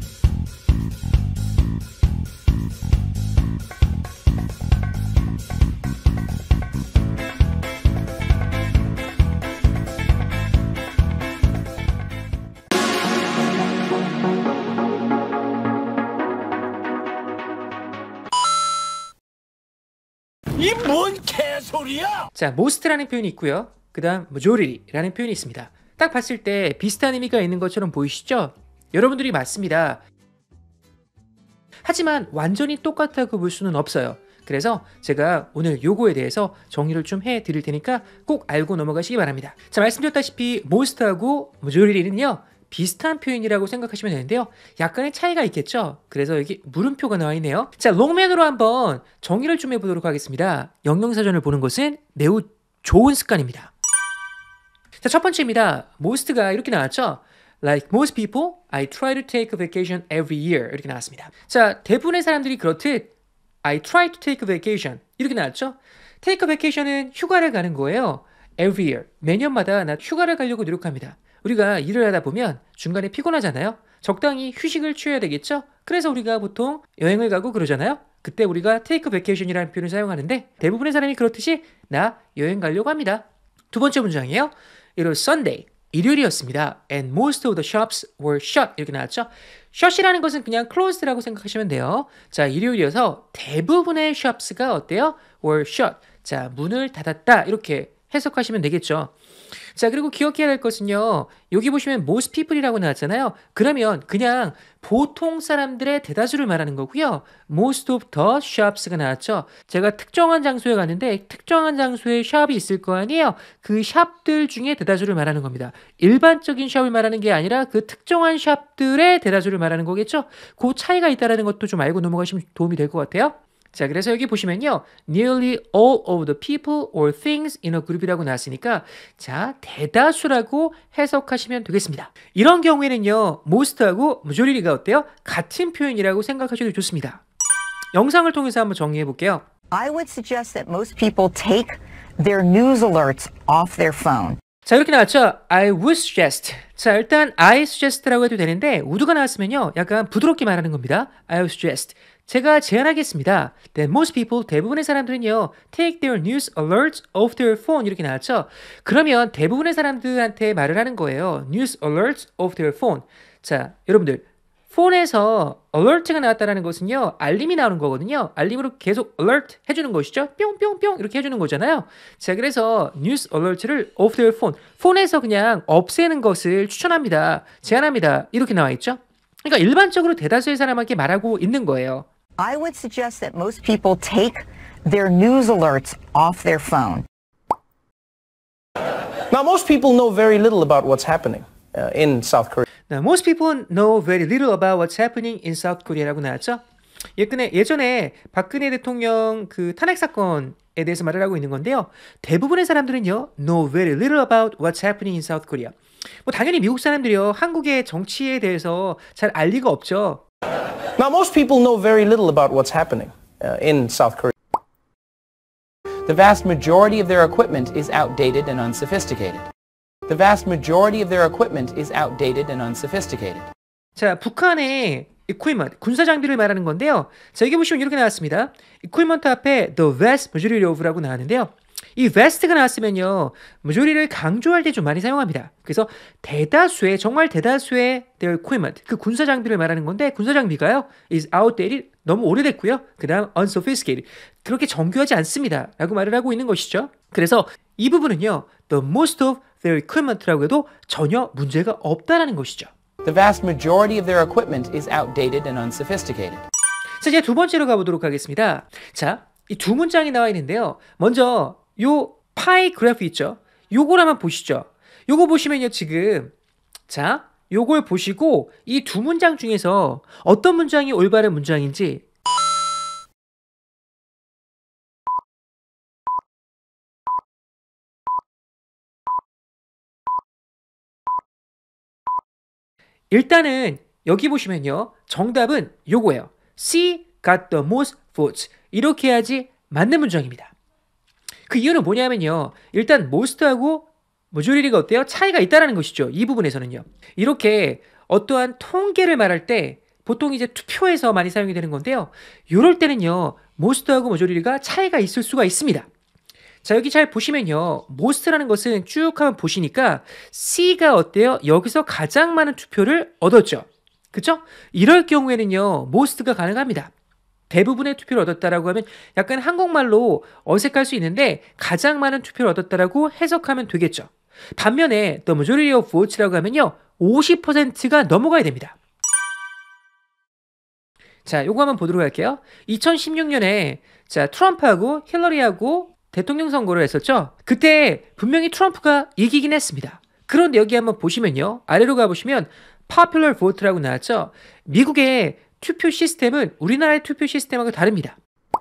이 뭔 개소리야? 자, most라는 표현이 있고요. 그 다음 majority라는 표현이 있습니다. 딱 봤을 때 비슷한 의미가 있는 것처럼 보이시죠? 여러분들이 맞습니다. 하지만 완전히 똑같다고 볼 수는 없어요. 그래서 제가 오늘 요거에 대해서 정리를 좀 해드릴 테니까 꼭 알고 넘어가시기 바랍니다. 자, 말씀드렸다시피 most하고 majority는요 비슷한 표현이라고 생각하시면 되는데요. 약간의 차이가 있겠죠? 그래서 여기 물음표가 나와 있네요. 자, 롱맨으로 한번 정의를 좀 해보도록 하겠습니다. 영영사전을 보는 것은 매우 좋은 습관입니다. 자, 첫 번째입니다. most가 이렇게 나왔죠? Like most people, I try to take a vacation every year. 이렇게 나왔습니다. 자, 대부분의 사람들이 그렇듯 I try to take a vacation. 이렇게 나왔죠? Take a vacation은 휴가를 가는 거예요. Every year. 매년마다 나 휴가를 가려고 노력합니다. 우리가 일을 하다 보면 중간에 피곤하잖아요. 적당히 휴식을 취해야 되겠죠? 그래서 우리가 보통 여행을 가고 그러잖아요. 그때 우리가 take a vacation이라는 표현을 사용하는데 대부분의 사람이 그렇듯이 나 여행 가려고 합니다. 두 번째 문장이에요. It was Sunday. 일요일이었습니다. And most of the shops were shut. 이렇게 나왔죠? shut이라는 것은 그냥 closed라고 생각하시면 돼요. 자, 일요일이어서 대부분의 shops가 어때요? were shut. 자, 문을 닫았다. 이렇게 해석하시면 되겠죠. 자, 그리고 기억해야 될 것은요. 여기 보시면 most people이라고 나왔잖아요. 그러면 그냥 보통 사람들의 대다수를 말하는 거고요. most of the shops가 나왔죠. 제가 특정한 장소에 갔는데 특정한 장소에 샵이 있을 거 아니에요. 그 샵들 중에 대다수를 말하는 겁니다. 일반적인 샵을 말하는 게 아니라 그 특정한 샵들의 대다수를 말하는 거겠죠. 그 차이가 있다는 것도 좀 알고 넘어가시면 도움이 될 것 같아요. 자, 그래서 여기 보시면요. Nearly all of the people or things in a group이라고 나왔으니까 자, 대다수라고 해석하시면 되겠습니다. 이런 경우에는요. most하고 majority가 어때요? 같은 표현이라고 생각하셔도 좋습니다. 영상을 통해서 한번 정리해 볼게요. I would suggest that most people take their news alerts off their phone. 자, 이렇게 나왔죠? I would suggest. 자, 일단 I suggest라고 해도 되는데 would가 나왔으면요. 약간 부드럽게 말하는 겁니다. I would suggest. 제가 제안하겠습니다. That most people, 대부분의 사람들은요. Take their news alerts off their phone. 이렇게 나왔죠? 그러면 대부분의 사람들한테 말을 하는 거예요. News alerts off their phone. 자, 여러분들. 폰에서 alert가 나왔다는 것은요. 알림이 나오는 거거든요. 알림으로 계속 alert 해주는 것이죠. 뿅뿅뿅 이렇게 해주는 거잖아요. 자, 그래서 news alert를 off their phone. 폰에서 그냥 없애는 것을 추천합니다. 제안합니다. 이렇게 나와 있죠. 그러니까 일반적으로 대다수의 사람에게 말하고 있는 거예요. I would suggest that most people take their news alerts off their phone. Now, most people know very little about what's happening in South Korea. Now, most people know very little about what's happening in South Korea라고 나왔죠. 예전에 박근혜 대통령 그 탄핵 사건에 대해서 말을 하고 있는 건데요. 대부분의 사람들은요, know very little about what's happening in South Korea. 뭐 당연히 미국 사람들이요, 한국의 정치에 대해서 잘 알 리가 없죠. Now, most people know very little about what's happening in South Korea. The vast majority of their equipment is outdated and unsophisticated. The vast majority of their equipment is outdated and unsophisticated. 자, 북한의 equipment, 군사 장비를 말하는 건데요. 자, 여기 보시면 이렇게 나왔습니다. equipment 앞에 the vast majority of라고 나왔는데요. 이 vast가 나왔으면요. majority를 강조할 때 좀 많이 사용합니다. 그래서 대다수의, 정말 대다수의 their equipment, 그 군사 장비를 말하는 건데 군사 장비가요. is outdated, 너무 오래됐고요. 그 다음 unsophisticated, 그렇게 정교하지 않습니다. 라고 말을 하고 있는 것이죠. 그래서 이 부분은요. the most of their equipment라고 해도 전혀 문제가 없다라는 것이죠. The vast majority of their equipment is outdated and unsophisticated. 자, 이제 두 번째로 가보도록 하겠습니다. 자, 이 두 문장이 나와 있는데요. 먼저 요 파이 그래프 있죠? 요걸 한번 보시죠. 요거 보시면요, 지금 자, 요걸 보시고 이 두 문장 중에서 어떤 문장이 올바른 문장인지 일단은 여기 보시면요. 정답은 요거예요. C got the most votes. 이렇게 해야지 맞는 문장입니다. 그 이유는 뭐냐면요. 일단 most하고 majority가 어때요? 차이가 있다는 것이죠. 이 부분에서는요. 이렇게 어떠한 통계를 말할 때 보통 이제 투표에서 많이 사용이 되는 건데요. 이럴 때는요, most하고 majority가 차이가 있을 수가 있습니다. 자, 여기 잘 보시면요, most라는 것은 쭉 한번 보시니까 C가 어때요? 여기서 가장 많은 투표를 얻었죠. 그쵸? 이럴 경우에는요, most가 가능합니다. 대부분의 투표를 얻었다라고 하면 약간 한국말로 어색할 수 있는데 가장 많은 투표를 얻었다라고 해석하면 되겠죠. 반면에 the majority of votes라고 하면요, 50%가 넘어가야 됩니다. 자, 요거 한번 보도록 할게요. 2016년에 자, 트럼프하고 힐러리하고 대통령 선거를 했었죠. 그때 분명히 트럼프가 이기긴 했습니다. 그런데 여기 한번 보시면요, 아래로 가보시면 popular vote라고 나왔죠. 미국의 투표 시스템은 우리나라의 투표 시스템하고 다릅니다.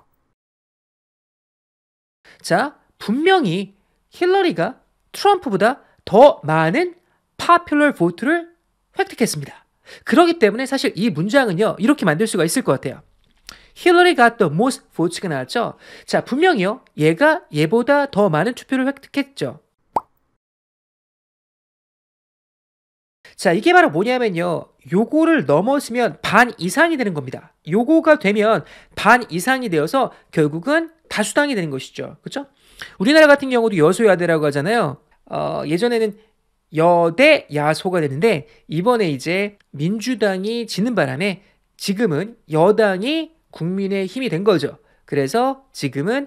자, 분명히 힐러리가 트럼프보다 더 많은 popular vote를 획득했습니다. 그렇기 때문에 사실 이 문장은요, 이렇게 만들 수가 있을 것 같아요. Hillary got the most votes가 나왔죠. 자, 분명히요, 얘가 얘보다 더 많은 투표를 획득했죠. 자, 이게 바로 뭐냐면요, 요거를 넘었으면 반 이상이 되는 겁니다. 요거가 되면 반 이상이 되어서 결국은 다수당이 되는 것이죠. 그렇죠? 우리나라 같은 경우도 여소야대라고 하잖아요. 예전에는 여대 야소가 되는데 이번에 이제 민주당이 지는 바람에 지금은 여당이 국민의 힘이 된 거죠. 그래서 지금은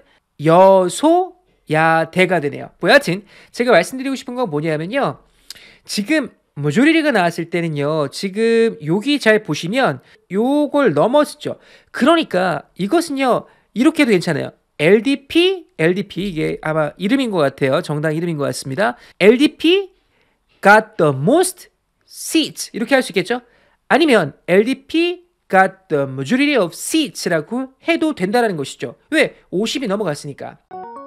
여소야대가 되네요. 뭐 여하튼 제가 말씀드리고 싶은 건 뭐냐면요, 지금 majority가 나왔을 때는요, 지금 여기 잘 보시면 요걸 넘었죠. 그러니까 이것은요, 이렇게 해도 괜찮아요. LDP 이게 아마 이름인 것 같아요. 정당 이름인 것 같습니다. LDP got the most seats 이렇게 할 수 있겠죠. 아니면 LDP got the majority of seats라고 해도 된다는 것이죠. 왜? 50이 넘어갔으니까.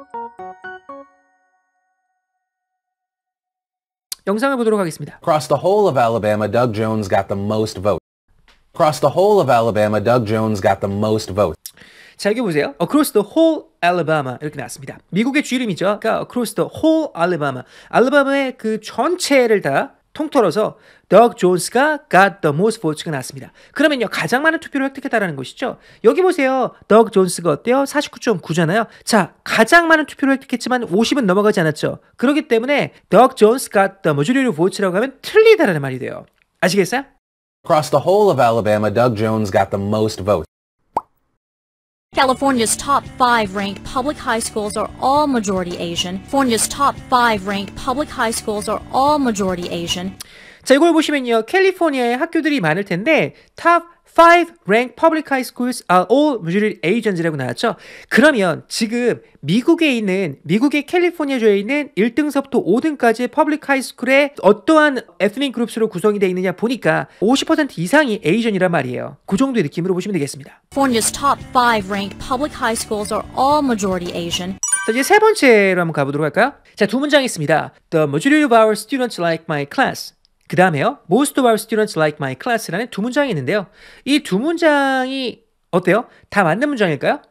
영상을 보도록 하겠습니다. Across the whole of Alabama, Doug Jones got the most votes. Across the whole of Alabama, Doug Jones got the most votes. 자, 여기 보세요. Across the whole Alabama 이렇게 나왔습니다. 미국의 주 이름이죠. 그러니까 Across the whole Alabama. 알라바마의 그 전체를 다 통틀어서 Doug Jones가 got the most votes가 나왔습니다. 그러면요, 가장 많은 투표를 획득했다라는 것이죠. 여기 보세요. Doug Jones가 어때요? 49.9잖아요. 자, 가장 많은 투표를 획득했지만 50은 넘어가지 않았죠. 그렇기 때문에 Doug Jones got the majority of votes라고 하면 틀리다라는 말이 돼요. 아시겠어요? Across the whole of Alabama, Doug Jones got the most votes. California's top 5 ranked public high schools are all majority Asian. California's top 5 ranked public high schools are all majority Asian. 자, 이걸 보시면요, 캘리포니아에 학교들이 많을 텐데 top 5 ranked public high schools are all majority Asians이라고 나왔죠. 그러면 지금 미국의 캘리포니아주에 있는 1등서부터 5등까지의 public high school에 어떠한 ethnic groups로 구성이 되어 있느냐 보니까 50% 이상이 Asian이란 말이에요. 그 정도의 느낌으로 보시면 되겠습니다. California's top 5 ranked public high schools are all majority Asian. 자, 이제 세 번째로 한번 가보도록 할까요? 자, 두 문장 있습니다. The majority of our students like my class. 그 다음에요, most of our students like my class라는 두 문장이 있는데요. 이 두 문장이 어때요? 다 맞는 문장일까요?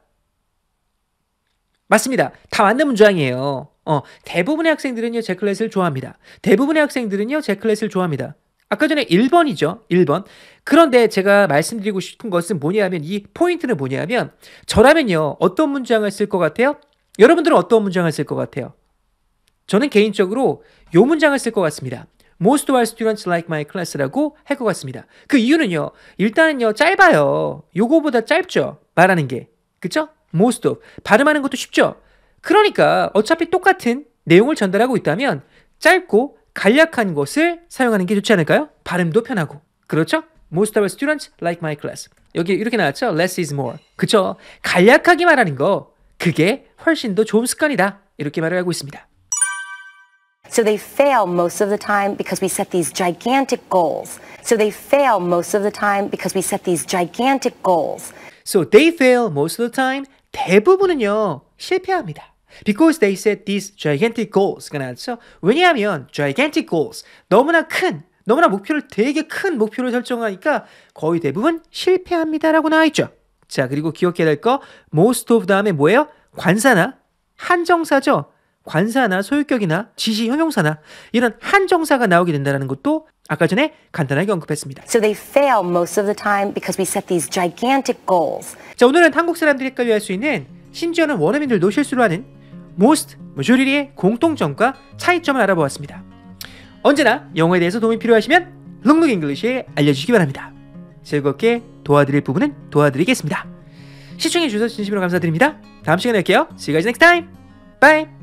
맞습니다. 다 맞는 문장이에요. 대부분의 학생들은요, 제 클래스를 좋아합니다. 대부분의 학생들은요, 제 클래스를 좋아합니다. 아까 전에 1번이죠. 1번. 그런데 제가 말씀드리고 싶은 것은 뭐냐면, 이 포인트는 뭐냐면, 저라면요, 어떤 문장을 쓸 것 같아요? 여러분들은 어떤 문장을 쓸 것 같아요? 저는 개인적으로 이 문장을 쓸 것 같습니다. Most of our students like my class라고 할 것 같습니다. 그 이유는요, 일단은요, 짧아요. 요거보다 짧죠, 말하는 게. 그쵸? Most of. 발음하는 것도 쉽죠? 그러니까 어차피 똑같은 내용을 전달하고 있다면 짧고 간략한 것을 사용하는 게 좋지 않을까요? 발음도 편하고. 그렇죠? Most of our students like my class. 여기 이렇게 나왔죠? Less is more. 그쵸? 간략하게 말하는 거, 그게 훨씬 더 좋은 습관이다. 이렇게 말을 하고 있습니다. So they fail most of the time because we set these gigantic goals. So they fail most of the time because we set these gigantic goals. So they fail most of the time. 대부분은요, 실패합니다. Because they set these gigantic goals가 나왔죠. 왜냐하면 gigantic goals, 너무나 목표를 되게 큰 목표를 설정하니까 거의 대부분 실패합니다라고 나와 있죠. 자, 그리고 기억해야 될 거, most of 다음에 뭐예요? 관사나 한정사죠. 관사나 소유격이나 지시 형용사나 이런 한정사가 나오게 된다는 것도 아까 전에 간단하게 언급했습니다. So they fail most of the time because we set these gigantic goals. 자, 오늘은 한국 사람들이 헷갈려할 수 있는 심지어는 원어민들도 실수로 하는 most, majority의 공통점과 차이점을 알아보았습니다. 언제나 영어에 대해서 도움이 필요하시면 롱롱 잉글리시에 알려주시기 바랍니다. 즐겁게 도와드릴 부분은 도와드리겠습니다. 시청해주셔서 진심으로 감사드립니다. 다음 시간에 뵐게요. See you guys next time. Bye.